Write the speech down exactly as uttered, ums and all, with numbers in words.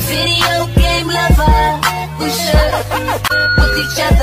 Video game lover, we should with each other.